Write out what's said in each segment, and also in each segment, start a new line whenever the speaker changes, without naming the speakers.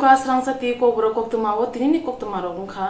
Ungka serangsati kobro koktumawo tinini koktumaro ungka.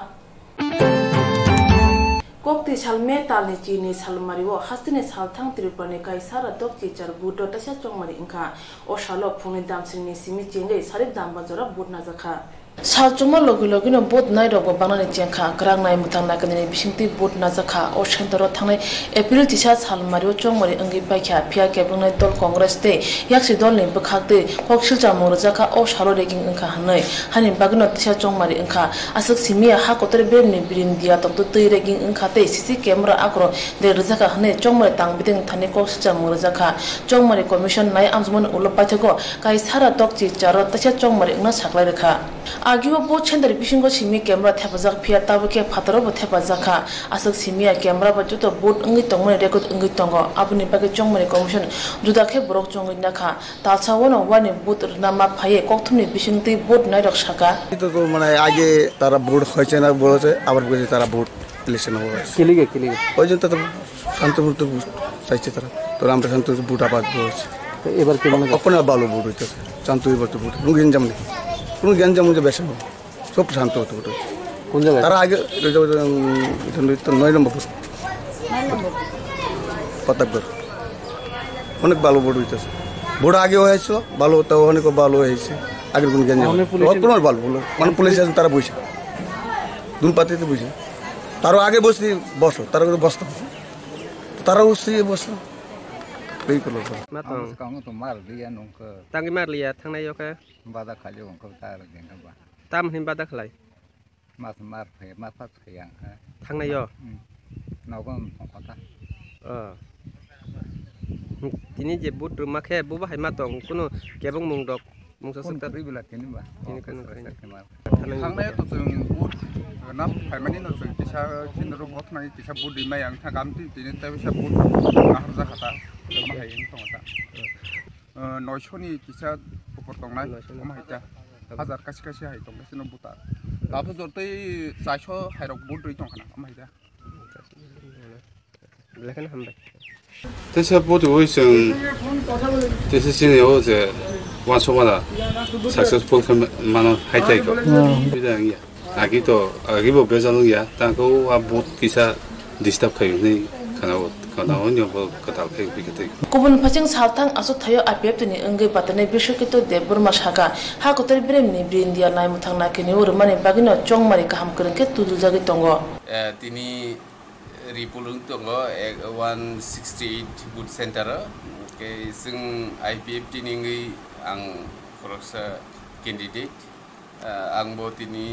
Kokti salme talni chini salmariwo hastine salthang tirupani kai sara dokti char budo tasya chongmari ungka. O shalo phuni damsini simi chingai sarik damba jora budna zakha. Salchuma logi no bot nai rogo banani chengkha grang nai mutang na kanini bisingti bot na zakha o shentaro thangnai April tisha salmariwo chongmari angi paikha phia kebungnai dol congress te yaksi dol ni bukhakte koksilcha mor zakha o shalo reging ungka hanai hanin bagno tisha chongmari ungka asuk simia ha kotor bemni birindia tokto tei reging ungka te CC camera akro de rzaka hanai chongmari tangbiding thani koksilcha mor zakha chongmari commission nai amjmon ulopaithego kai sara tokchi charo tisha chongmari ungna saklai rekha Agiwa bo chendari bishingo simi camera thepajak phia tabuke phataro bo thepajaka asuk simia camera ba juto boot ngi tongmani record ngi tongo abuni bage chongmani commission judakhe borok chongi nakha talcha wono wani boot nama phaye kokthumni bishingti boot nai rakshaka
to mane age tara boot hoyche na boleche abar boleche tara boot election hoye kilige ওই জন্য তো শান্তপুর তো চাইছে তারা তো আমরা Shantipur boot আবার বলছি এবার কি মনে আপনা ভালো boot হইতাছে শান্তপুর boot কোনো গঞ্জাম নেই কোনো গঞ্জাম যে বেশি না সব শান্ত হতো কোন জায়গায় তারা আগে তো 9 নম্বর প্রতাপগড় অনেক ভালো boot হইতাছে boot আগে হয়েছে ভালো তো অনেক ভালো হয়েছে আগের কোন গঞ্জাম কোনো ভালো মানে পুলিশ আছে তারা বসে দুন পাতিতে বসে তারও আগে বসে বসো তারা বসতো তারা বসে বসো এই করলো
matang kamu tu mar dia nungke tangi mar liya thang nai yoke bada khali ong ko ta la gen ba tam hin bada khlai mar phe mar phat phayang thang nai yo nau ko ko ta tini je but ru makhe bu ba hai matong kuno kebong mung dok mung sa sakta ri bila tini ba tini kan
thang nai to chung but nam phai mani no chung tisa chinro bot nai tisa but di mai ang thagam ti tini ta bisa but ahar ja khata mahai ing tongata 900 ni kisa pokor tongnai mahai hajar kasi kasi hai tong sino buta labu jortei 400 hairok but ri tongkhana mahai ja
lekan hambai
这些部队卫生，这是今年或者完说完了 ，successful 他们慢慢还在搞，对的呀。lagi to lagi bo bezalo ya,但ko a bot kisa disturb kayo ni kana onyo bo katal kayo bigate.
Kubun phaching salthang asu thayo apep tini engai batane bishokito debur masaka ha kotor brem ni brindia nai muthang na kini urmane bagino chongmari kaham kerengke tudu jagi tongo.
Tini Ripulung tongo 168 boot center ke sing IPF tini ngi ang koroksa candidate ang bo tini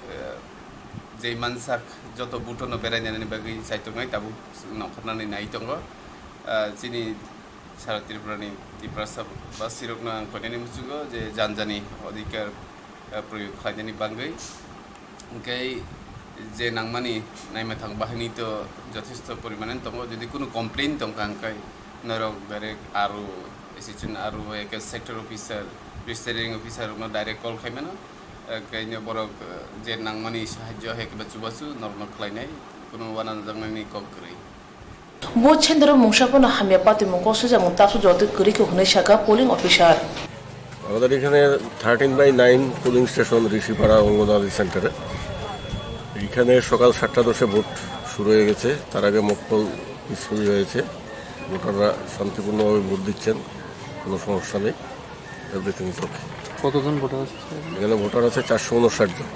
jei mansak joto butono beranya ni bagi saitongai tabu nokna ni nai tongo sini Sara Tripurani Tiprasa basirokna koneni musugo je janjani odikar proyog khaidani bangai kai যে নাংমানি নাইমে থাং বাহিনী তো যথেষ্ট পরিমাণে তঙ্গ যদি কোনো complain তঙ্কাংকাই নরক direct আরো এসিচন আরো এক sector officer presiding officer direct call খাইমে না কাইনে বরক যে নাংমানি সাহায্য হেকবা চুবাসু নরমাল খাইনাই কোনো ওয়ানান জাংনানি কল করি
bo chendro mungshapona hamya pati mungko suja mutasu joti kuri ko hunai shaka polling officer
আমাদের এখানে 13/9 পোলিং স্টেশন ঋষিপাড়া অঙ্গনওয়াড়ি সেন্টারে এখানে সকাল 7:10 ভোট শুরু হয়ে গেছে তার আগে মকপল শুরু হয়েছে ভোটাররা শান্তিপূর্ণভাবে ভোট দিচ্ছেন কোনো সমস্যা নেই এভরিথিং ইজ ওকে
কতজন ভোটার আছে
এখানে ভোটার আছে 459 জন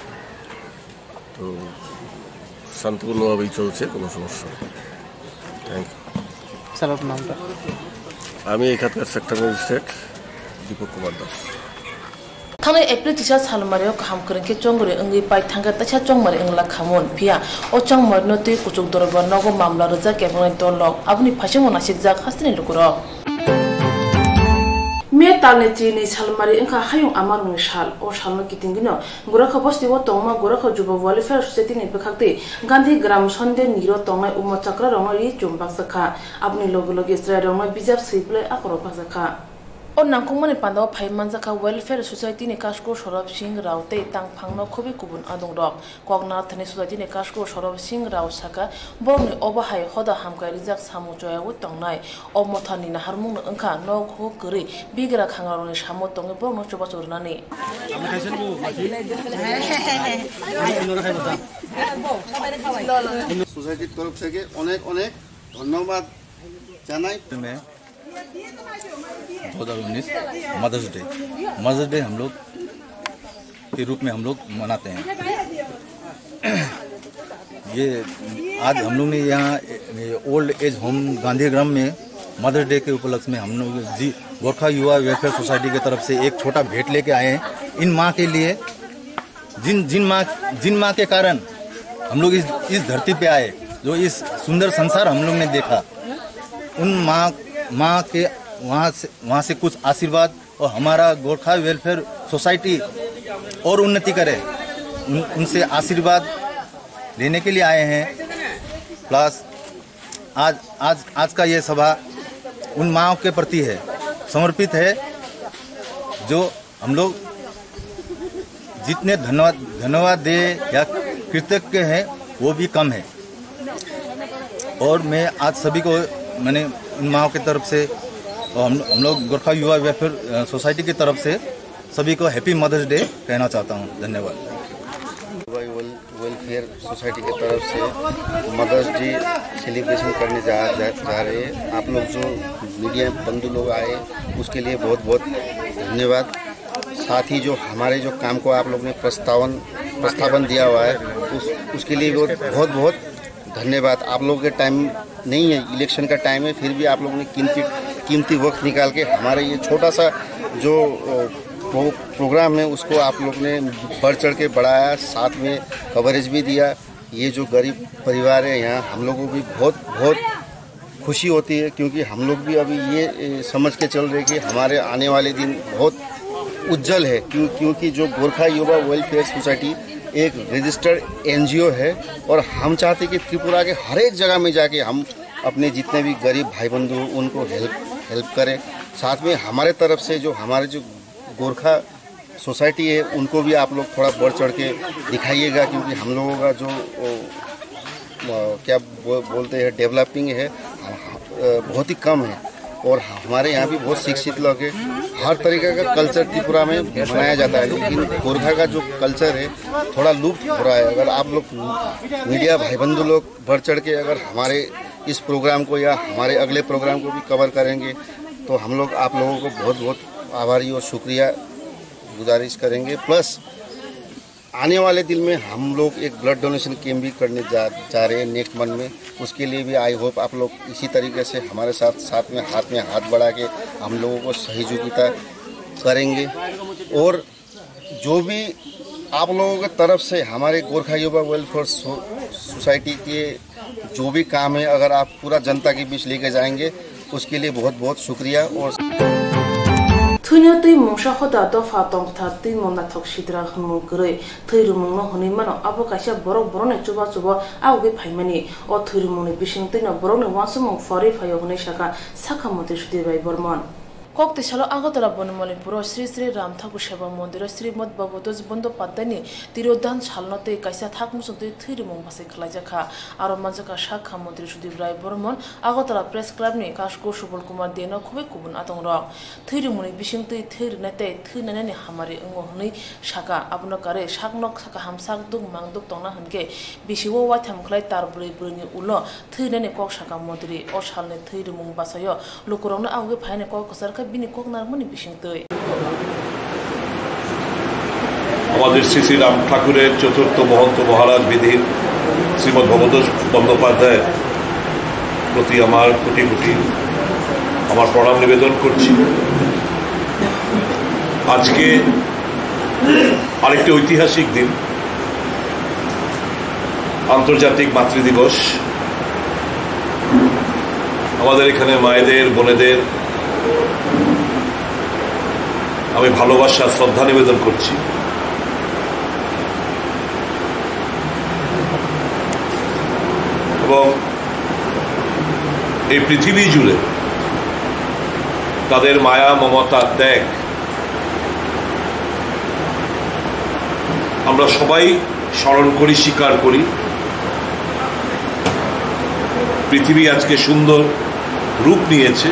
তো শান্তিপূর্ণভাবেই চলছে কোনো সমস্যা নেই থ্যাংক ইউ
স্যার আপনার নামটা
আমি এখানকার sector magistrate Deepak Kumar Das
Thane April tisha salmario kaham kerengke chongore engi pai thanga tacha chongmari engla khamon phia o chongmar no tui kuchuk dorba nogo mamla raja kebon dolok abuni phashimo nasik jak hastini lukuro me talne chini salmari engka hayung amar ni sal o salno kitingino gorakha bosti wo tongma gorakha juba welfare society ni bekhakte gandhi gram sonde niro tongai umo chakra rongari chumbak sakha abuni logo logi sra rongma bijap siple akoro pasakha और नांगखंगमानि पान्दाव फाइमानजाखा welfare society नि काशको सरब सिंह राव ते तांगफांगनो खुबि गुबुन आदं रक कगनाथनि society नि काशको सरब सिंह राव साका बरनि अबाहाय हदा हामकाय रिजाक सामु जयाव तंनाय अमथानि नाहारमुंनो ओंखा नखो गरि बिगरा खांगारनि सामु तंगे बरनो चबा चरनानि
सोसाइटी तरफ से अनेक अनेक धन्यवाद जानाई।
2019 मदर्स डे हम लोग के रूप में हम लोग मनाते हैं। ये आज हम लोग ने यहाँ ओल्ड एज होम गांधीग्राम में मदर्स डे के उपलक्ष्य में हम लोग गोरखा युवा वेलफेयर सोसाइटी की तरफ से एक छोटा भेंट लेके आए हैं इन माँ के लिए, जिन माँ के कारण हम लोग इस धरती पे आए, जो इस सुंदर संसार हम लोग ने देखा, उन माँ के वहाँ से कुछ आशीर्वाद और हमारा गोरखा वेलफेयर सोसाइटी और उन्नति करे, उनसे आशीर्वाद लेने के लिए आए हैं। प्लस आज का ये सभा उन माँओं के प्रति है, समर्पित है, जो हम लोग जितने धन्यवाद दे या कृतज्ञ हैं वो भी कम है। और मैं आज सभी को मैंने उन माँओं की तरफ से और हम लोग गोरखा युवा वेलफेयर सोसाइटी की तरफ से सभी को हैप्पी मदर्स डे कहना चाहता हूँ। धन्यवाद।
वेलफेयर सोसाइटी की तरफ से मदर्स डे सेलिब्रेशन करने जा रहे हैं। आप लोग जो मीडिया बंधु लोग आए उसके लिए बहुत बहुत धन्यवाद। साथ ही जो हमारे जो काम को आप लोग ने प्रस्तावन दिया हुआ है उसके लिए बहुत बहुत धन्यवाद। आप लोगों के टाइम नहीं है, इलेक्शन का टाइम है, फिर भी आप लोगों ने कीमती वक्त निकाल के हमारे ये छोटा सा जो प्रोग्राम है उसको आप लोग ने बढ़ चढ़ के बढ़ाया, साथ में कवरेज भी दिया। ये जो गरीब परिवार है यहाँ, हम लोगों को भी बहुत बहुत खुशी होती है, क्योंकि हम लोग भी अभी ये समझ के चल रहे कि हमारे आने वाले दिन बहुत उज्जवल है, क्योंकि जो गोरखा युवा वेलफेयर सोसाइटी एक रजिस्टर्ड एनजीओ है और हम चाहते कि त्रिपुरा के हर एक जगह में जाके हम अपने जितने भी गरीब भाई बंधु उनको हेल्प करें। साथ में हमारे तरफ से जो हमारे जो गोरखा सोसाइटी है उनको भी आप लोग थोड़ा बढ़ चढ़ के दिखाइएगा, क्योंकि हम लोगों का जो क्या बोलते हैं डेवलपिंग है बहुत ही कम है और हमारे यहाँ भी बहुत शिक्षित लोग हैं। हर तरीके का कल्चर त्रिपुरा में मनाया जाता है, लेकिन गोरखा का जो कल्चर है थोड़ा लुप्त हो रहा है। अगर आप लोग मीडिया भाई बंधु लोग बढ़ चढ़ के अगर हमारे इस प्रोग्राम को या हमारे अगले प्रोग्राम को भी कवर करेंगे तो हम लोग आप लोगों को बहुत बहुत आभारी और शुक्रिया गुजारिश करेंगे। प्लस आने वाले दिन में हम लोग एक ब्लड डोनेशन कैंप भी करने जा रहे हैं नेक्स्ट मंथ में। उसके लिए भी आई होप आप लोग इसी तरीके से हमारे साथ में हाथ बढ़ा के हम लोगों को सहयोगिता करेंगे। और जो भी आप लोगों की तरफ से हमारे गोरखा युवा वेलफेयर सोसाइटी के जो भी काम है, अगर आप पूरा जनता के बीच लेके जाएंगे उसके लिए बहुत बहुत शुक्रिया। और
थुनिया तै मोंशा खदा दफा तंग था तै मोना थक सिद्रा खमु गरे थैरुमुंनो हनि मानो आबो काइसा बरने चुबा आउगे फाइमानि अ थैरुमुंनि बिसिं तैना बरने वासमु फरे फायो हनै साका साखा मते सुदि बाय बर्मन कक्ति सालो आगतला बनमलिपुर श्री श्री राम ठाकुर सेवा मंदिर श्रीमद भगवतोज बंदोपाध्यायनि तिरोधान सालनते काइसा थाकमुसते थैरुमुं बासे खलाइजाखा आरो मानजाका साखा मन्त्रि सुदीप राय बर्मन आगतला प्रेस क्लाबनि काशको सुबल कुमार देनो खुबै गुबुन आदं र थैरुमुंनि बिसिंतै थैरनाते थैनानै हामारि अंगो हनै साका आबनो कारे साकनक साका हामसाक दुग मांदुक तंना हनके बिसिवो वाथाम खलाय तार बुरै उलो थैनानै कक साका मन्त्रि अ सालनि थैरुमुं बासायो लुकुरंनो आवगे फायने कक सरकार
हमारे श्री श्री राम ठाकुरेर चतुर्थ महंत महाराज विधि श्रीमद भगवतोज बंदोपाध्याय प्रति आमार कोटि कोटि आमार प्रणाम निवेदन करछि। आज के आरेकटी ऐतिहासिक दिन, आंतर्जातिक मातृ दिवस। हमारे एखाने मायेदेर बोनेदेर আমি ভালোবাসা শ্রদ্ধা নিবেদন করছি। এবং এই পৃথিবী জুড়ে তাদের মায়া মমতা ত্যাগ আমরা সবাই স্মরণ করি, স্বীকার করি। পৃথিবী আজকে সুন্দর রূপ নিয়েছে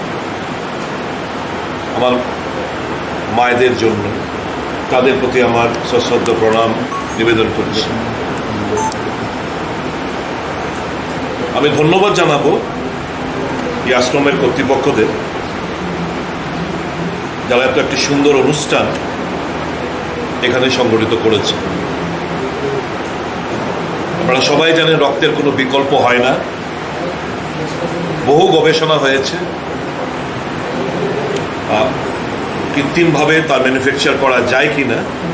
আমার মায়েদের জন্য। তাদের প্রতি আমার সশ্রদ্ধ প্রণাম নিবেদন করছি। আমি ধন্যবাদ জানাবো এই আশ্রমের কর্তৃপক্ষদের, যারা এত একটি সুন্দর অনুষ্ঠান এখানে সংগঠিত করেছে। আপনারা সবাই জানেন রক্তের কোনো বিকল্প হয় না। বহু গবেষণা হয়েছে কৃত্রিমভাবে তার ম্যানুফ্যাকচার করা যায় কিনা,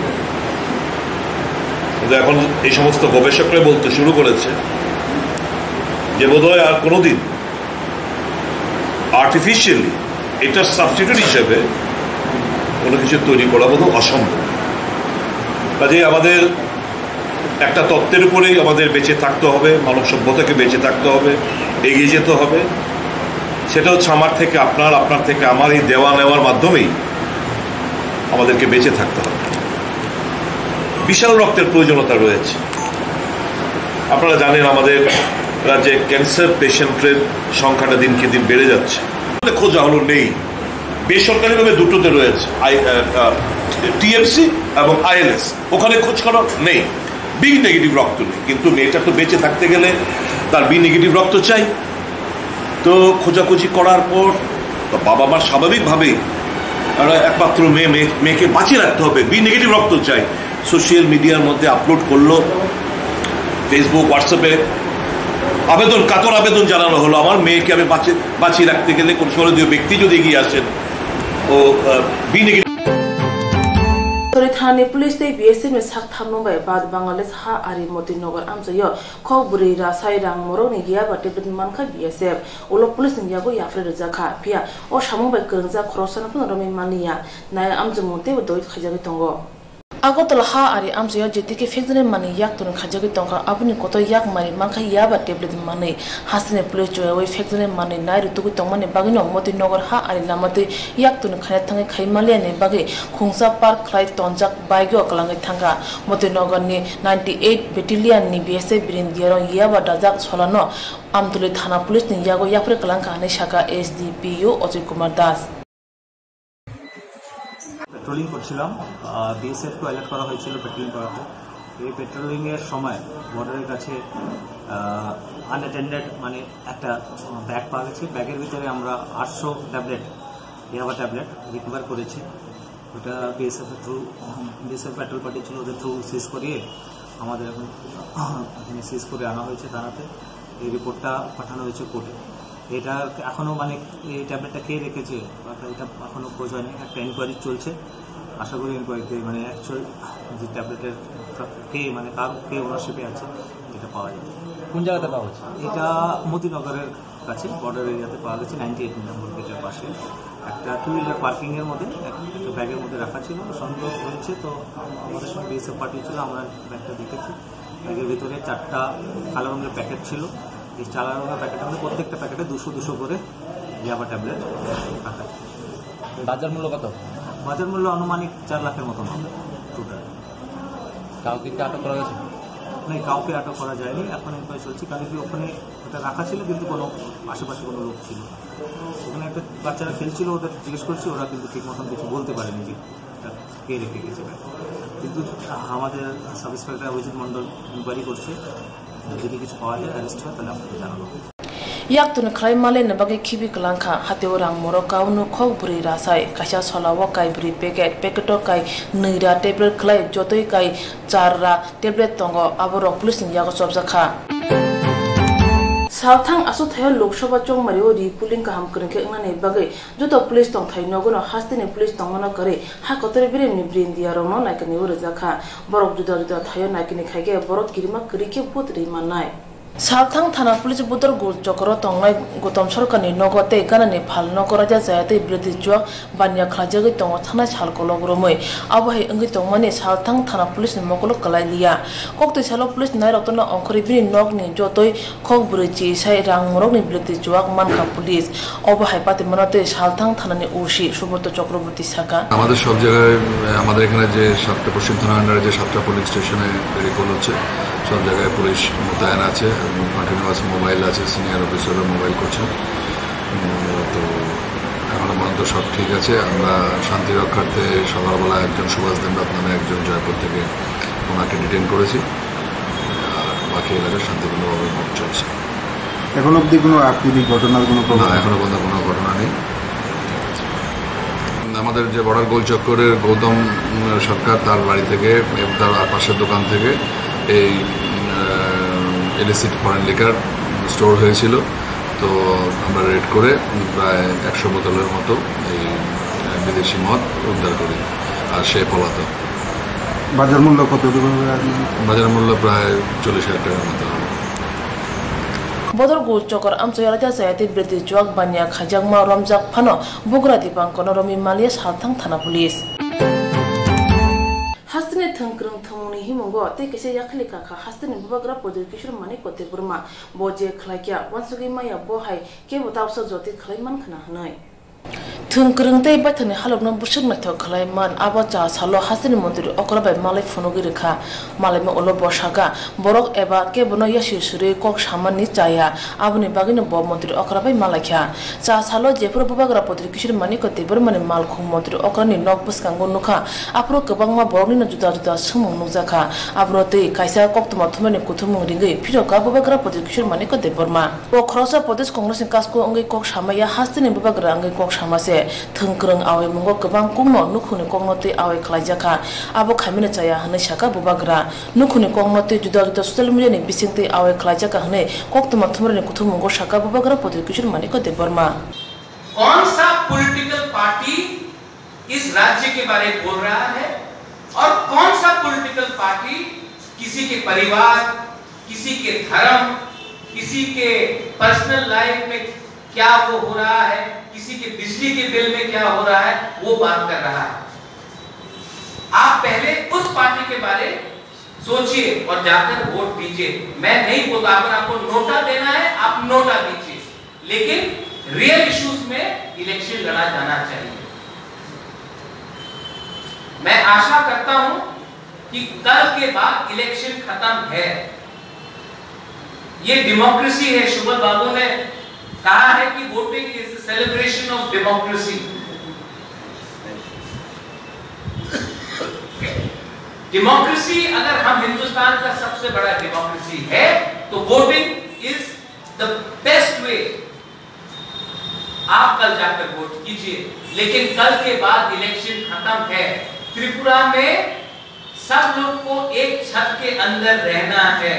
কিন্তু এখন এই সমস্ত গবেষকরা বলতে শুরু করেছে যে বোধহয় আর কোনোদিন আর্টিফিশিয়ালি এটার সাবস্টিটিউট হিসেবে কোনো কিছু তৈরি করা বোধহয় অসম্ভব। কাজেই আমাদের একটা তত্ত্বের উপরেই আমাদের বেঁচে থাকতে হবে, মানব সভ্যতাকে বেঁচে থাকতে হবে, এগিয়ে যেতে হবে। সেটা হচ্ছে আমার থেকে আপনার, আপনার থেকে আমার এই দেওয়া নেওয়ার মাধ্যমেই আমাদেরকে বেঁচে থাকতে হবে। বিশাল রক্তের প্রয়োজনীয়তা রয়েছে। আপনারা জানেন আমাদের রাজ্যে ক্যান্সার পেশেন্টের সংখ্যাটা দিনকে দিন বেড়ে যাচ্ছে। খোঁজা হলো নেই, বেসরকারিভাবে দুটোতে রয়েছে, টিএমসি এবং আইএলএস, ওখানে খোঁজ করা নেই। বি নেগেটিভ রক্ত নেই, কিন্তু মেয়েটা তো বেঁচে থাকতে গেলে তার বি নেগেটিভ রক্ত চাই। তো খোঁজাখুঁজি করার পর বাবা মার স্বাভাবিকভাবেই একমাত্র মেয়েকে বাঁচিয়ে রাখতে হবে, বি নেগেটিভ রক্ত চাই। সোশ্যাল মিডিয়ার মধ্যে আপলোড করলো, ফেসবুক হোয়াটসঅ্যাপে আবেদন, কাতর আবেদন জানানো হলো, আমার মেয়েকে আমি বাঁচিয়ে রাখতে গেলে কোন সহৃদয় ব্যক্তি যদি এগিয়ে আসেন ও বি নেগেটিভ।
थाने पुलिस ने बीएसएफ में साख थामनो बाय बाद बांग्लादेश हा आरि मतिनगर आमजयो खौ बुरै रासाय रां मरो नि गिया बाटे मानखा बीएसएफ उलो पुलिस निया को याफ्रे रजाखा पिया ओ सामो बाय करंजा खरसना फन रमे मानिया नाय आमजमोते दय खाजागै दंगो আগতলা হা আরি আমজয়া যেদিকে ফেকজনে মানে ইয়াক তুন খাজাগি টঙ্কা আপনি কত ইয়াক মারি মানখা ইয়াবা টেবলেট মানে হাসনে পুলিশ জয় ওই ফেকজনে মানে নাই ঋতুকু টংমানে বাগিনো মতিনগর হা আরি লামাতে ইয়াক তুন খায়া থাঙ্গে খাইমালিয়ানে বাগে খুংসা পার্ক খ্লাই তনজাক বাইগো কলাঙ্গে থাঙ্গা মতিনগরনি 98 ব্যাটালিয়ননি বিএসএফ ব্রিন্দিয়ারং ইয়াবা দাজাক ছলানো আমতুলি থানা পুলিশ নি ইয়াগো ইয়াফরে কলাঙ্কা আনে শাখা এসডিপিইউ অজয় কুমার দাস
পেট্রোলিং করছিলাম, বিএসএফকে অ্যালার্ট করা হয়েছিল পেট্রোলিং করাতে। এই পেট্রোলিংয়ের সময় বর্ডারের কাছে আনঅ্যাটেন্ডেড মানে একটা ব্যাগ পাওয়া গেছে। ব্যাগের ভিতরে আমরা 800 ট্যাবলেট ইয়াবা ট্যাবলেট রিকভার করেছি। ওটা বিএসএফের থ্রু, বিএসএফ পেট্রোল পার্টি ছিল, ওদের থ্রু সিজ করিয়ে আমাদের এখন এখানে সিজ করে আনা হয়েছে থানাতে। এই রিপোর্টটা পাঠানো হয়েছে কোর্টে। এটা এখনও মানে এই ট্যাবলেটটা কে রেখেছে এটা এখনও খোঁজ হয়নি, একটা এনকোয়ারি চলছে। আশা করি এনকোয়ারিতে মানে অ্যাকচুয়াল যে ট্যাবলেটের কে মানে কে ওনারশিপে আছে এটা পাওয়া যাবে। কোন জায়গাতে পাওয়া যাচ্ছে? এটা মতিনগরের কাছে বর্ডার এরিয়াতে পাওয়া গেছে, 98 নম্বর গেটের পাশে একটা 2 হুইলার পার্কিংয়ের মধ্যে একটা ব্যাগের মধ্যে রাখা ছিল। সন্দেহ হয়েছে, তো আমাদের সঙ্গে বিএসএফ পার্টি ছিল, আমরা ব্যাগটা দেখেছি। ব্যাগের ভিতরে 4টা কালো রঙের প্যাকেট ছিল। এই 4 রঙের প্যাকেটের মধ্যে প্রত্যেকটা প্যাকেটে 200 করে ইয়াবা ট্যাবলেট রাখা। বাজার মূল্য কত? বাজার মূল্য আনুমানিক 4 লাখের মতন হবে টোটাল। কাউকে কি আটক করা গেছে? না, কাউকে আটক করা যায়নি, এখন এনকোয়ারি চলছে। কারণ কি ওখানে ওটা রাখা ছিল কিন্তু কোনো আশেপাশে কোনো লোক ছিল, ওখানে একটা বাচ্চারা খেলছিল, ওদের জিজ্ঞেস করছি, ওরা কিন্তু ঠিক মতন কিছু বলতে পারেনি যে কে রেখে গেছে। কিন্তু আমাদের sub inspector Abhijit Mondal inquiry করছে, যদি কিছু পাওয়া যায় অ্যারেস্ট হয় তাহলে আপনাকে জানানো হবে।
ইয়াক তুন খাই মালে না বাগে খিবি কলাংখা হাতেও রাং মরো কাউনো খক বুড়ি রাসাই কাইসা ছলাওয়া কাই বুড়ি প্যাকেটও কাই নৈরা টেবলেট খাই যতই কাই 4রা টেবলেট তঙ্গ আবার পুলিশ ইয়াগো সবজাখা সাউথাং আসো থায় Lok Sabha চংমারিও রিপুলিং কাহাম করনকে ngane bagai joto police tong thai nogono hastine police tongmano kare ha kotore biremni brindia rono naikani urjakha borok juda juda thayo naikini khaige borok kirima krike putri manai सालथांग थाना police बुदर Gujkar तंगनाय Gautam सरकारनि नगते गानानि फालन कराजा जायाते बिरति जुआक बानिया खलाजगै तंग थाना सालकलग्रमै आबहाय अंगै तंगमानि सालथांग थाना police मकल कलाइलिया कक्ते सालो police नायरतन अंखरिबिनि नगनि जतै खक ब्रैजि साइ रांमरगनि बिरति जुआक मानखा police आबहाय पाते मनते सालथांग थानानि उसी सुब्रत चक्रवर्ती साका
আমাদের সব জায়গায় আমাদের এখানে যে 7টা পশ্চিম থানা আন্ডারে যে 7টা পুলিশ স্টেশনে রিকল হচ্ছে সব জায়গায় পুলিশ মোতায়েন আছে কন্টিনিউয়াস মোবাইল আছে সিনিয়র অফিসাররা মোবাইল করছেন তো এখনো পর্যন্ত সব ঠিক আছে আমরা শান্তি রক্ষার্থে সকালবেলা একজন সুভাষ দেবনাথ নামে একজন জয়পুর থেকে ওনাকে ডিটেইন করেছি আর বাকি এলাকায় শান্তিপূর্ণভাবে ভোট চলছে
এখন অবধি কোনো আপত্তি ঘটনার কোনো
না এখনো পর্যন্ত কোনো ঘটনা নেই আমাদের যে বর্ডার গোল চক্করের গৌতম সরকার তার বাড়ি থেকে তার পাশের দোকান থেকে এই ইলিসিট ফরেন লিকার স্টোর হয়েছিল তো আমরা রেড করে প্রায় 100 বোতলের মতো এই বিদেশি মদ উদ্ধার করি আর সে পলাতক
বাজার মূল্য কত
বাজার মূল্য প্রায় 40,000 টাকার মতো
बदर गो चकर आमचयाराजा जायाते बिरति जुआक बानिया खाजागमा रमजाक फानो बुगरा दिपांकन रमि मालिया सालथांग थाना पुलिस हास्तिने थंक्रं थमुनि हिमंगो ते केसे याखलि काखा हास्तिने बुबाग्रा पदर किशोर माने कोते बुरमा बजे खलाकिया वनसुगि माया बहाय के बतावस जति खलाइमान खना हनाय थंक्रं ते बाथने हालबन बुसुक नाथ खलाइमान आबा चा सालो हास्तिने मन्दिर अकराबाय मालाय फुनुगि रेखा मालाय म ओलो बसागा बरक एबा के बनो यासि सुरे कक सामाननि चाया आबनि बागिनो ब मन्दिर अकराबाय मालायखा चा सालो जेफोर बुबाग्रा पदर किशोर माने कोते बुरमाने मालखु मन्दिर अकरानि नक बुसकांगो नुखा आफरो गोबांमा बरनि जुदा जुदा सुमुं नुजाखा आब्रो ते कायसा कक्तमा थुमाने कुथुमुं रिंगै फिरका बुबाग्रा पदर किशोर माने कोते बुरमा ओ खरसा प्रदेश कांग्रेस कासको अंगै कक सामाया हास्तिने बुबाग्रा अंगै कक सामासे थंक्रं आवे मंगो गोबां कुंनो नुखुनि कगनते आवे खलाइजाखा आबो खामिनो चाया हनै साका बुबाग्रा नुखुनि कगनते जुदा जुदा सोशल मीडिया नि बिसिंते आवे खलाइजाखा हनै कक्तमा थुमरनि कुथुमुंगो साका बुबाग्रा पदर किशोर माने कोते बुरमा
कौन सा पॉलिटिकल पार्टी इस राज्य के बारे में बोल रहा है और कौन सा पॉलिटिकल पार्टी किसी के परिवार किसी के धर्म किसी के पर्सनल लाइफ में क्या वो हो रहा है किसी के बिजली के बिल में क्या हो रहा है वो बात कर रहा है आप पहले उस पार्टी के बारे सोचिए और जाकर वोट दीजिए मैं नहीं बोलता अगर आपको नोटा देना है आप नोटा दीजिए लेकिन रियल इश्यूज में इलेक्शन लड़ा जाना चाहिए मैं आशा करता हूं कि कल के बाद इलेक्शन खत्म है ये डेमोक्रेसी है शुभल बाबू ने कहा है कि voting is the celebration of democracy democracy अगर हम हिंदुस्तान का सबसे बड़ा डेमोक्रेसी है तो voting is the best way आप कल जाकर वोट कीजिए लेकिन कल के बाद इलेक्शन खत्म है त्रिपुरा में सब लोग को एक छत के अंदर रहना है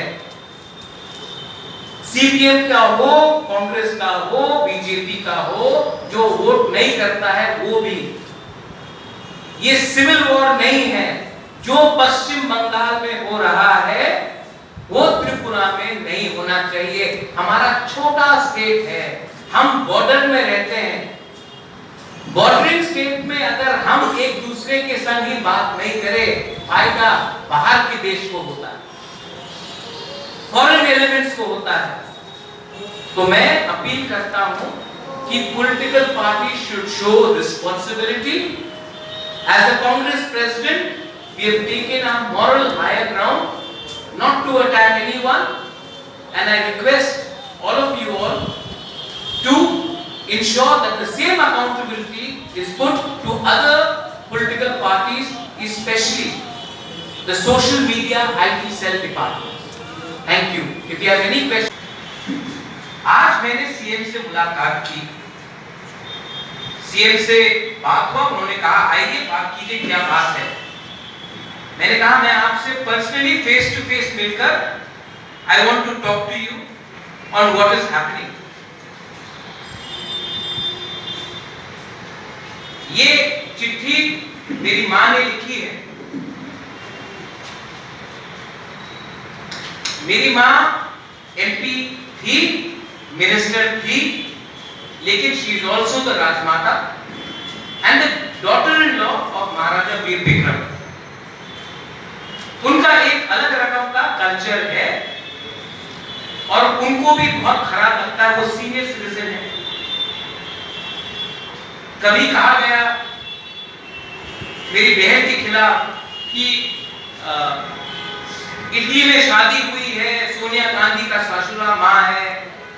सीपीएम का हो कांग्रेस का हो बीजेपी का हो जो वोट नहीं करता है वो भी ये सिविल वॉर नहीं है जो पश्चिम बंगाल में हो रहा है वो त्रिपुरा में नहीं होना चाहिए हमारा छोटा स्टेट है हम बॉर्डर में रहते हैं बॉर्डरिंग स्टेट में अगर हम एक दूसरे के संग ही बात नहीं करें फायदा बाहर के देश को होता है फॉरेन एलिमेंट्स को होता है तो मैं अपील करता हूं कि political party should show responsibility as a Congress president we have taken a moral higher ground not to attack anyone and I request all of you all to ensure that the same accountability is put to other political parties especially the social media IT cell department thank you if you have any question आज मैंने CM से मुलाकात की CM से बात हुआ उन्होंने कहा आइए बात कीजिए क्या बात है मैंने कहा मैं आपसे पर्सनली फेस टू फेस मिलकर I want to talk to you on what is happening ये चिट्ठी मेरी मां ने लिखी है मेरी मां MP थी, मिनिस्टर थी, लेकिन she is also the Rajmata and the daughter in law of Maharaja Bir Bikram. उनका एक अलग रकम का कल्चर है और उनको भी बहुत खराब लगता है, वो सीनियर सिटीजन है। कभी कहा गया मेरी बहन के खिलाफ कि इटली में शादी हुई है, सोनिया गांधी का ससुरा मां है,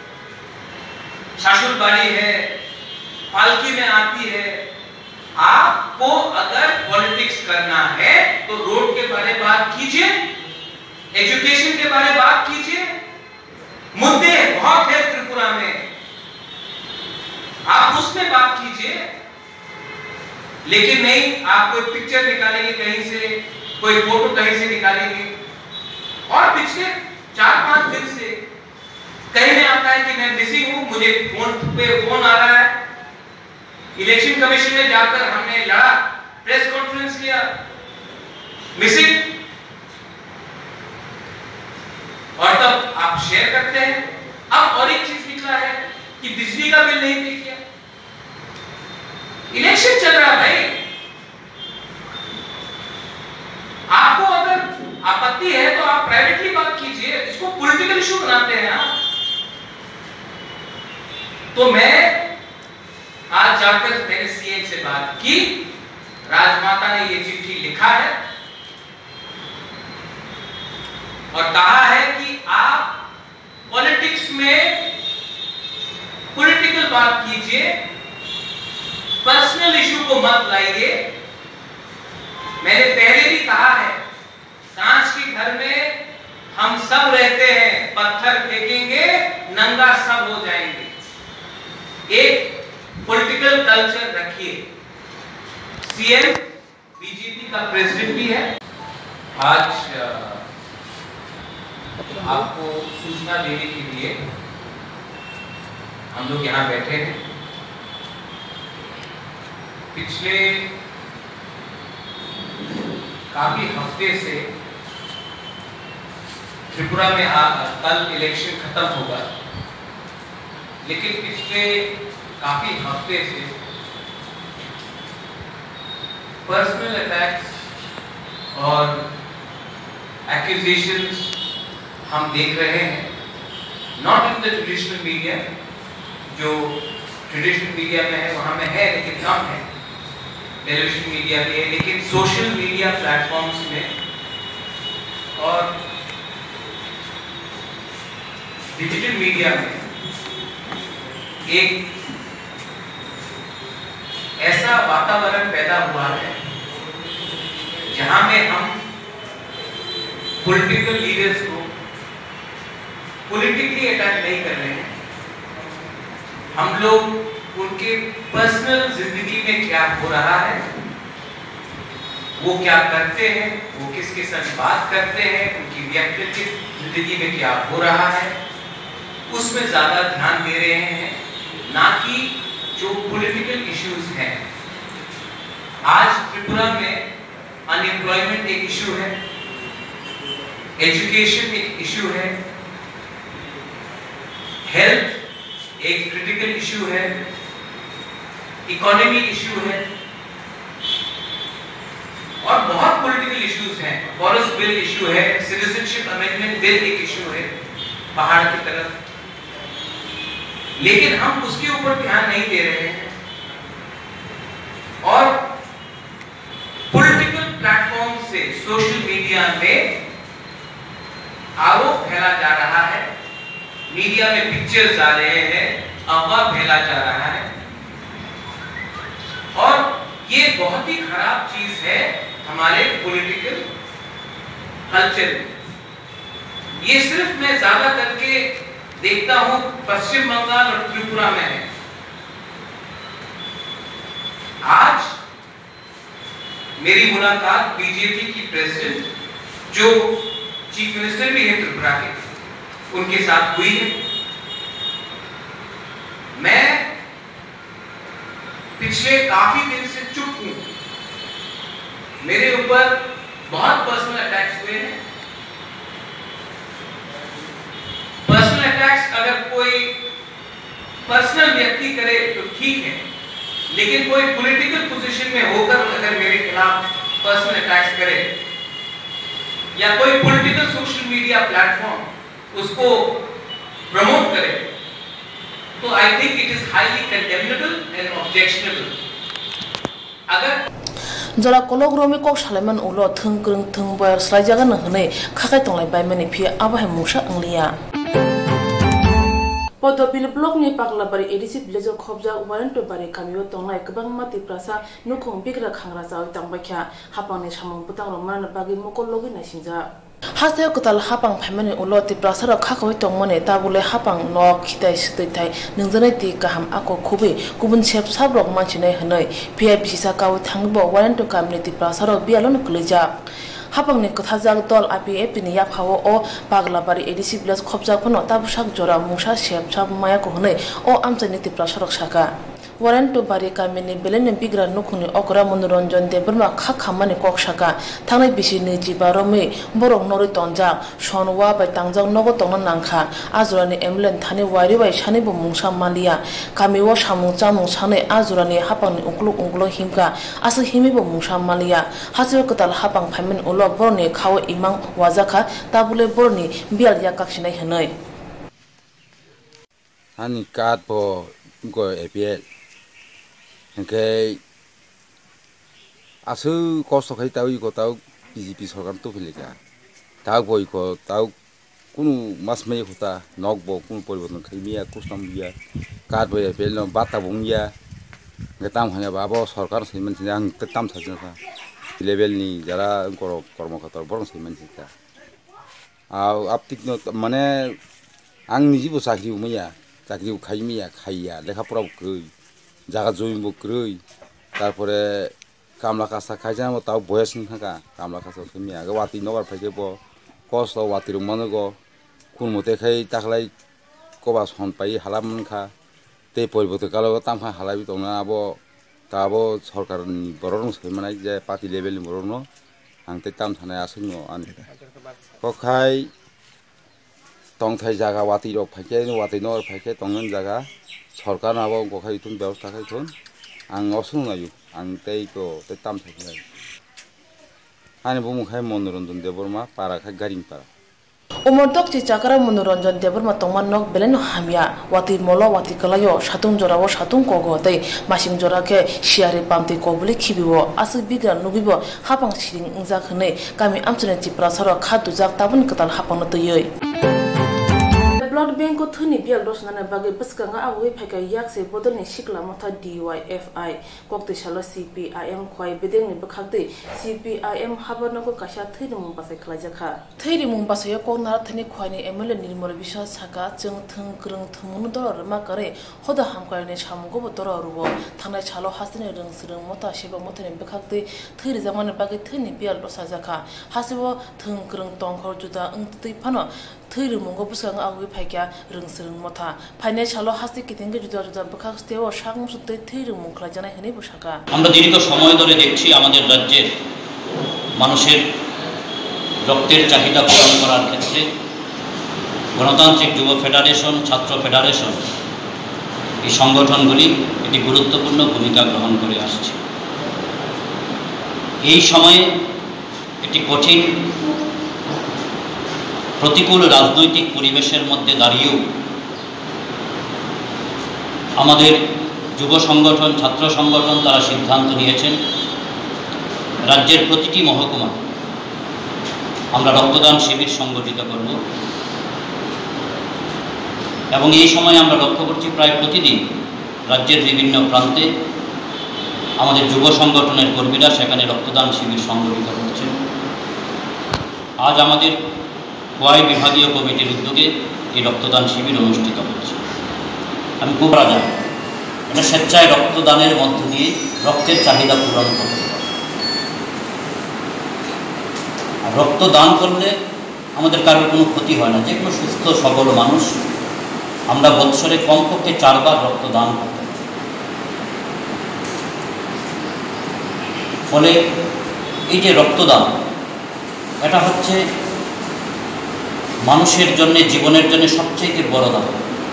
ससुर बाड़ी है, पालकी में आती है। आपको अगर पॉलिटिक्स करना है तो रोड के बारे में बात कीजिए, एजुकेशन के बारे में बात कीजिए। मुद्दे बहुत है त्रिपुरा में, आप उसमें बात कीजिए, लेकिन नहीं आप कोई पिक्चर निकालेंगे कहीं से, कोई फोटो कहीं से निकालेंगे। और पिछले 4-5 दिन से कहीं में आता है कि मैं बिजी हूं, मुझे फोन पे फोन आ रहा है। इलेक्शन कमीशन में जाकर हमने लड़ा, प्रेस कॉन्फ्रेंस किया, मिसिंग, और तब आप शेयर करते हैं। अब और एक चीज निकला है कि बिजली का बिल नहीं पे किया। इलेक्शन चल रहा है भाई, आपको अगर आपत्ति है तो आप प्राइवेटली बात कीजिए, इसको पॉलिटिकल इशू बनाते हैं आप। तो मैं आज जाकर मैंने सीएम से बात की, राजमाता ने ये चिट्ठी लिखा है और कहा है कि आप पॉलिटिक्स में पॉलिटिकल बात कीजिए, पर्सनल इशू को मत लाइए। मैंने पहले भी कहा है, कांच के घर में हम सब रहते हैं, पत्थर फेंकेंगे नंगा सब हो जाएंगे। एक पॉलिटिकल कल्चर रखिए। सीएम बीजेपी का प्रेसिडेंट भी है। आज आपको सूचना देने के लिए हम लोग यहाँ बैठे हैं। पिछले काफी हफ्ते से त्रिपुरा में कल इलेक्शन खत्म होगा, लेकिन पिछले काफी हफ्ते से पर्सनल अटैक्स और एक्यूजेशंस हम देख रहे हैं। Not in the traditional media, जो ट्रेडिशनल मीडिया में है वहां में है लेकिन कम है, टेलीविजन मीडिया में है, लेकिन सोशल मीडिया प्लेटफॉर्म्स में और डिजिटल मीडिया में एक ऐसा वातावरण पैदा हुआ है जहां में हम पॉलिटिकल लीडर्स को पॉलिटिकली अटैक नहीं कर रहे हैं। हम लोग उनके पर्सनल जिंदगी में क्या हो रहा है, वो क्या करते हैं, वो किसके साथ बात करते हैं, उनकी व्यक्तिगत जिंदगी में क्या हो रहा है, उसमें ज्यादा ध्यान दे रहे हैं, ना कि जो पॉलिटिकल इश्यूज हैं। आज त्रिपुरा में अनएम्प्लॉयमेंट एक इशू है, एजुकेशन एक इशू है, हेल्थ एक क्रिटिकल इशू है, इकोनॉमी इशू है और बहुत पॉलिटिकल इश्यूज हैं। फॉरेस्ट बिल इशू है, सिटीजनशिप अमेंडमेंट बिल एक इशू है पहाड़ की तरफ, लेकिन हम उसके ऊपर ध्यान नहीं दे रहे हैं। और पॉलिटिकल प्लेटफॉर्म से सोशल मीडिया में आरोप फैला जा रहा है, मीडिया में पिक्चर्स आ रहे हैं, अफवाह फैला जा रहा है और ये बहुत ही खराब चीज है हमारे पॉलिटिकल कल्चर में। ये सिर्फ मैं ज्यादा करके देखता हूं पश्चिम बंगाल और त्रिपुरा में है। आज मेरी मुलाकात बीजेपी की प्रेसिडेंट, जो चीफ मिनिस्टर भी है त्रिपुरा के, उनके साथ हुई है। मैं पिछले काफी दिन से चुप हूं, मेरे ऊपर बहुत पर्सनल अटैक्स हुए हैं। पर्सनल अटैक्स अगर कोई पर्सनल व्यक्ति करे तो ठीक है, लेकिन कोई पॉलिटिकल पोजीशन में होकर अगर मेरे खिलाफ पर्सनल अटैक्स करे या कोई पॉलिटिकल सोशल मीडिया प्लेटफॉर्म उसको प्रमोट करे, तो I think it is highly condemnable and objectionable. अगर
जरा कलग रोमी कक सालायमान उलो थों ग्रों थों बयर स्लायजागोन हनै खाखाय तंलाय बायमानि फि आबाहाय मुसा अंलिया पदबिल ब्लॉक नि पागलाबारि एडिसि विलेज खबजा वारेन्ट बारि कामियो तंनाय गोबां माति प्रासा नुखं बिग्रा खांग्रा जाव तंबाख्या हापांनि सामं बुतां रमान बागि मकल लगि नायसिंजा हासे कताल हापां फायमानि उलो ति प्रासार खाखावै तंमने ताबुले हापां नक खिताय सितैथाय नोंजनै ति गाहाम आको खुबै गुबुन सेब साब्रक मानसिनै हनै भिआइपि साकावै थांबो वारेन्ट कामनि ति प्रासार बियालन कलैजा हापांनि कथाजाग दल आईपीएफ नि याफावो ओ पागलाबारि एडिसि विलेज खबजाफोनो ताबुसाक जरा मुसा सेबसाब मायाको हनै ओ आमचानि ति प्रासारक साका वारेन्ट बारि कामिनि बेलेनि बिग्रा नुखुनि अकरा मनोरंजन देबरमा खाखामानि ककसाका थांनाय बिसि 25 रमै बरक नरै तंजा सनवा बाय तांजाव नगो तंना नांखा आजुरानि एमलेन थानि वारि बाय सानिबो मुंसा मालिया कामिओ सामुं चामुं सानै आजुरानि हापांनि उंक्लु हिमका आसो हिमिबो मुंसा मालिया हासिओ कताल हापां फायमेन उलो बरनि खाव इमां वाजाखा ताबुले बरनि बियाल याकाखसिनाय हनै
हानि काट पो गो APL Okay, asu kosto kai tau iko tau BJP सरकार तो फिलेगा tau boy ko tau kunu mas me kota nok bo kunu परिवर्तन खैमिया कुसम बिया कार boy apel no bata bungya getam hanya babo सरकार सैमन सिंग तेtam साजना लेवल नि जरा कर्मकर्ता बरं सैमन सिंगा आउ आपतिक no माने आं निजिबो साख्रि उमैया साख्रि खैमिया खाइया लेखाफोराव गै जागा जइमबो ग्रै तारपरे कामला कासा खाइजामो ताव बयस नखा कामला कासा खैमिया ग वाति नगर फाइकेबो कस वाति रुमानगो खुनमते खै ताखलाय कबा सन पाइ हालामनखा ते परिबते कालो तामखा हालाबि दंना आबो ताबो सरकारनि बरन सैमानाय जे पार्टी लेभेलनि बरन आंते ताम थानाय आसैनो आनि कखाय तंथाय जागा वाति रक फाइके वाति नगर फाइके तंगन जागा सरकार नाबो गखाय तुम व्यवस्था खाय थुन आं असुन नायु आं तैको ते ताम थाखाय आनि बुमुखाय मनोरंजन देबरमा पाराखाय गारिं पारा
उमरदक ची चाकरा मनोरंजन देबरमा तंमान नक बेलेन हामिया वाति मलो वाति कलायो सातुं जरावो सातुं कोगो तै मासिं जराके सियारि पामति कोबुलि खिबिवो आसु बिग्रा नुगिबो हापां सिरिं इंजाखनै गामि आमचने चिप्रासार खादु जाक ताबुन कताल हापांनो तयै ब्लड बैंक को थनी बियल रोशनाने बागे बसकांगा आवै फाइका याकसे बदलनि सिकला मथा DYFI कोक्ते सालो CPIM खोय बेदेंनि बखागदै CPIM हाबरनको काशा थैनि मुं पासे खलाजाखा थैनि मुं पासे कोना थनि खोयनि एमएलए निर्मल बिसा साका जों थों ग्रों थमुनु दर मा करे होदा हामकायनि सामुगो बदर रुबो थांनाय सालो हासने रोंसरों मथा सेबा मथनि बखागदै थैरि जामाने बागे थैनि बियल रोसाजाखा हासेबो थों ग्रों तंखर जुदा ओंतै फानो थैरि मुंगो बुसकांगा आवै फाइका रोंसरों मथा फाइनाय सालो हासि किथिंगे जुदा जुदा बखागस्तेओ सागमुसुते थैरि मुंखला जानाय हनै बसाका
আমরা দীর্ঘ সময় ধরে দেখছি আমাদের রাজ্যের মানুষের রক্তের চাহিদা পূরণ করার ক্ষেত্রে গণতান্ত্রিক যুব ফেডারেশন ছাত্র ফেডারেশন এই সংগঠনগুলি একটি গুরুত্বপূর্ণ ভূমিকা গ্রহণ করে আসছে এই সময়ে একটি কঠিন প্রতিকূল রাজনৈতিক পরিবেশের মধ্যে দাঁড়িয়েও আমাদের যুব সংগঠন ছাত্র সংগঠন তারা সিদ্ধান্ত নিয়েছেন রাজ্যের প্রতিটি মহকুমা আমরা রক্তদান শিবির সংগঠিত করব এবং এই সময় আমরা লক্ষ্য করছি প্রায় প্রতিদিন রাজ্যের বিভিন্ন প্রান্তে আমাদের যুব সংগঠনের কর্মীরা সেখানে রক্তদান শিবির সংগঠিত করছেন আজ আমাদের খোয়াই বিভাগীয় কমিটির উদ্যোগে এই রক্তদান শিবির অনুষ্ঠিত হচ্ছে আমি খুব রাজা এটা স্বেচ্ছায় রক্তদানের মধ্য দিয়ে রক্তের চাহিদা পূরণ করতে পারে আর রক্তদান করলে আমাদের কারোর কোনো ক্ষতি হয় না যে কোনো সুস্থ সবল মানুষ আমরা বৎসরে কমপক্ষে 4 বার রক্তদান করতে পারি ফলে এই যে রক্তদান এটা হচ্ছে মানুষের জন্য, জীবনের জন্য সবচেয়ে বড় দাম।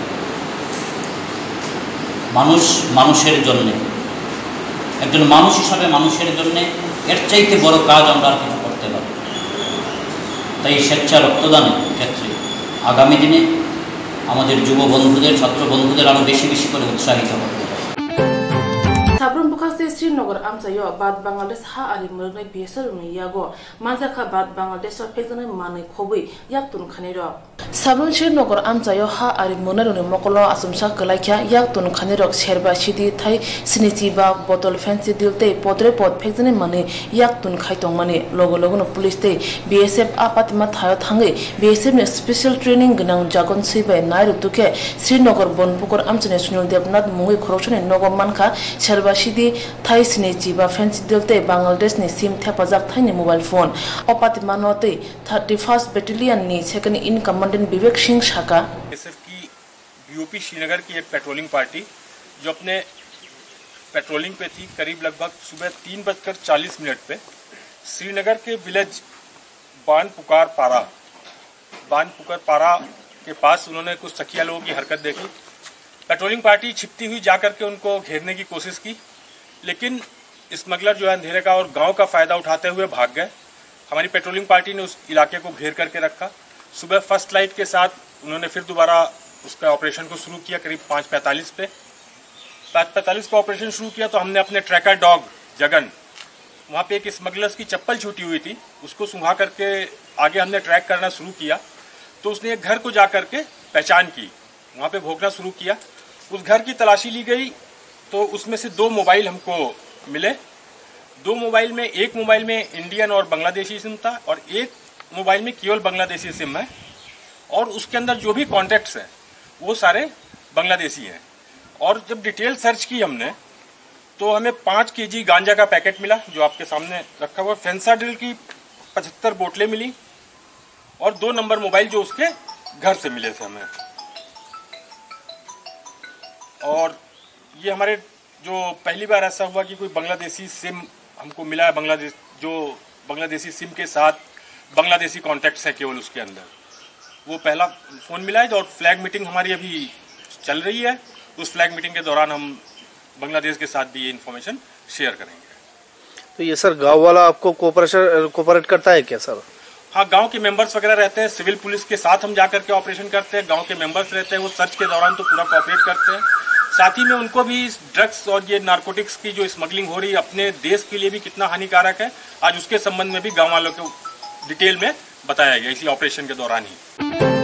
মানুষ মানুষের জন্য, একজন মানুষ হিসাবে মানুষের জন্য এর চাইতে বড় কাজ আমরা আর কিছু করতে পারি। তাই স্বেচ্ছা রক্তদানের ক্ষেত্রে আগামী দিনে আমাদের যুব বন্ধুদের, ছাত্র বন্ধুদের আরও বেশি বেশি করে উৎসাহিত করতে হবে।
Sabrum bukaste Srinagar amsayo bad Bangladesh ha ari murgnai biesar uni yago manjaka bad Bangladesh pekjane mane khobui yaktun khaniro Sabrum Srinagar amsayo ha ari munaruni mokolo asumsa kalaikya yaktun khanirok sherba sidi thai sinichi ba botol fancy dilte podre pod pekjane mane yaktun khaitong mane logo logo no police te BSF apatma thayo thange BSF ne special training gnang jagon sibai nairu tuke Srinagar bonpukor amchane Sunil Devnath mungui khorochane nogo manka Sharbashidi Thai Sinichi ba fancy dilte Bangladesh ni sim thapajak thai ni mobile phone opati manote 31st battalion ni second in commandant Vivek Singh Shaka
BSF की BOP Srinagar की एक patrolling party जो अपने patrolling पे थी करीब लगभग सुबह 3:40 पे श्रीनगर के विलेज बान पुकार पारा के पास उन्होंने कुछ सखिया लोगों की हरकत देखी। पेट्रोलिंग पार्टी छिपती हुई जाकर के उनको घेरने की कोशिश की, लेकिन स्मगलर जो है अंधेरे का और गांव का फायदा उठाते हुए भाग गए। हमारी पेट्रोलिंग पार्टी ने उस इलाके को घेर करके रखा। सुबह फर्स्ट लाइट के साथ उन्होंने फिर दोबारा उसका ऑपरेशन को शुरू किया। करीब 5:45 पे 5:45 का ऑपरेशन शुरू किया तो हमने अपने ट्रैकर डॉग जगन, वहाँ पे एक स्मगलर्स की चप्पल छूटी हुई थी, उसको सूंघा करके आगे हमने ट्रैक करना शुरू किया तो उसने एक घर को जा करके पहचान की, वहाँ पे भोंकना शुरू किया। उस घर की तलाशी ली गई तो उसमें से 2 मोबाइल हमको मिले। 2 मोबाइल में, एक मोबाइल में इंडियन और बांग्लादेशी सिम था और एक मोबाइल में केवल बांग्लादेशी सिम है और उसके अंदर जो भी कॉन्टैक्ट्स हैं वो सारे बांग्लादेशी हैं। और जब डिटेल सर्च की हमने तो हमें 5 kg गांजा का पैकेट मिला जो आपके सामने रखा हुआ, फेंसाडिल की 75 बोतलें मिली और 2 नंबर मोबाइल जो उसके घर से मिले थे हमें। और ये हमारे जो पहली बार ऐसा हुआ कि कोई बांग्लादेशी सिम हमको मिला है, बांग्लादेशी सिम के साथ बांग्लादेशी कॉन्टैक्ट्स है केवल उसके अंदर, वो पहला फ़ोन मिला है। और फ्लैग मीटिंग हमारी अभी चल रही है, उस फ्लैग मीटिंग के दौरान हम बांग्लादेश के साथ भी ये इन्फॉर्मेशन शेयर करेंगे।
तो ये सर गांव वाला आपको कोऑपरेट करता है क्या सर?
हाँ, गांव के मेंबर्स वगैरह रहते हैं, सिविल पुलिस के साथ हम जाकर के ऑपरेशन करते हैं। गांव के मेंबर्स रहते हैं, वो सर्च के दौरान तो पूरा कोऑपरेट करते हैं। साथ ही में उनको भी ड्रग्स और ये नारकोटिक्स की जो स्मगलिंग हो रही है अपने देश के लिए भी कितना हानिकारक है, आज उसके संबंध में भी गाँव वालों को डिटेल में बताया गया इसी ऑपरेशन के दौरान ही।